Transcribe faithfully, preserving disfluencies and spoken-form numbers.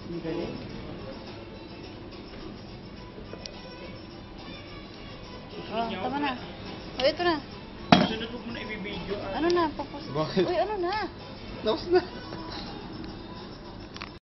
Ang galing. Oh, tama na. O, ito na. Sunod mo na i-video. Ano na? Papos. Bakit? Uy, ano na? Tapos na.